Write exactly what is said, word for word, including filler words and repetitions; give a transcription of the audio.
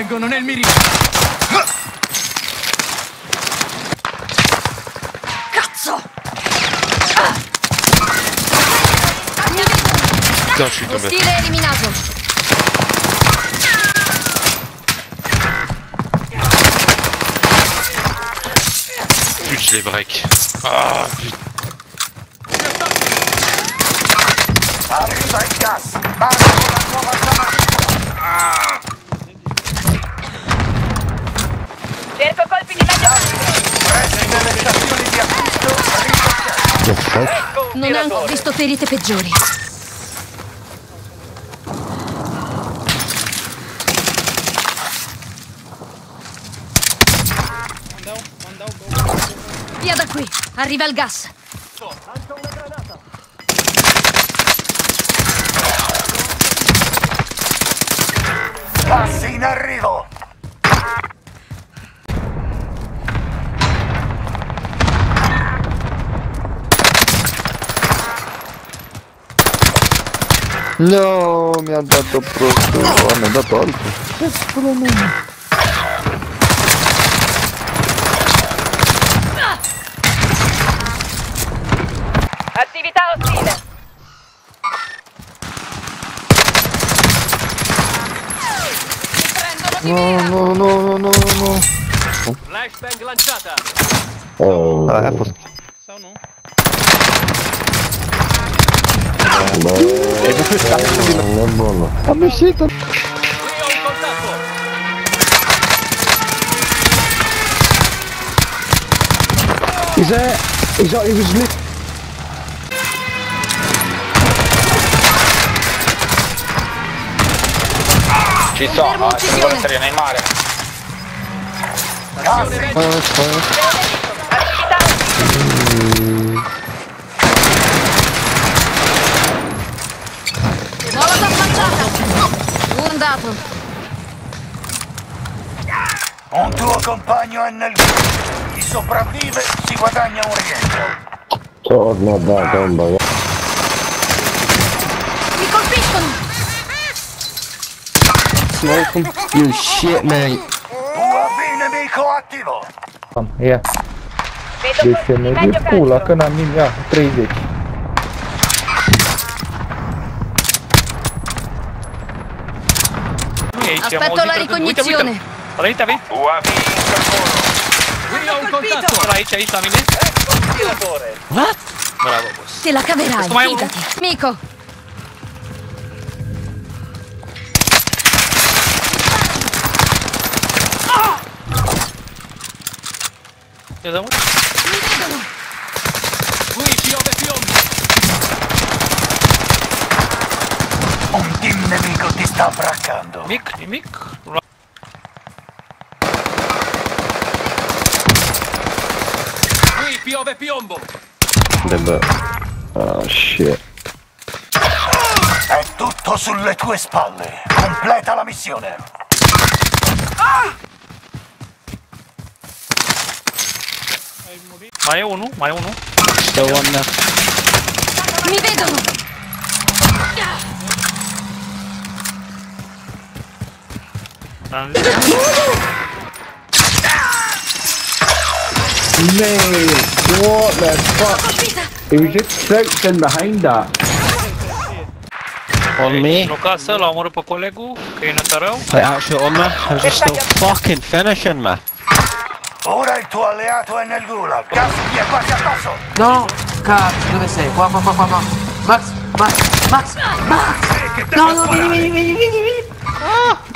proteggono nel mirino. Cazzo! Ostile eliminato. Putain, je les break. Ah putain. Arriva il gas! Parto con la nuova stamattina! Ah! Cerco colpi di taglio! Pressi nelle stazioni di acquisto, Ecco un Non ho ancora tiratore. visto ferite peggiori. Via da qui, arriva il gas. Passi in arrivo! No, mi ha dato proprio. Oh, mi ha dato altro. Attività ostile. No, no, no, no, no, no. Flashbang lanciata. Oh. Ah, è forse. E questo sta non è buono. Fammi uscito. Qui ho un contatto. He's there. He's he was lit. Ci sono, eh, sono volontario in mare. Attività Molotov lanciata. Un dato. Un tuo compagno è nel gruppo. Chi sopravvive si guadagna un rientro. Torna da tomba. Mi colpiscono. You shit, mate. U A V nemico attivo. Yeah. Vedo colpi di meglio calcio. că n-am nimic, treizeci. Aspetto la ricognizione. Allora, vi? U A V in campolo. Qui ho un contatto. Allora, aici, aici, la mine. Ecco un tiratore. What? Bravo, boss. Te la caverai, Questo mai uno? fidati. Mico. Io devo... Mi vedono. Qui piove piombo. Un team nemico ti sta abbraccando. Mic, mic. Qui piove piombo. Oh shit. È tutto sulle tue spalle. Completa la missione. Mai uno, mai uno. Still one there. Mi vedono. Grande. Man, what the fuck? Colpita. He was just crouching behind that. On me. Lucas, l-a omorât pe colegul, că e nătărău. Like actually on me. I was just still fucking finishing me. Ora il tuo alleato è nel gulag. Gas gli è quasi addosso. No! Cazzo, dove sei? Qua, qua, qua, qua, qua. Max, Max, Max, Max! No, no, vieni, vieni, vieni, vieni, vieni! Ah!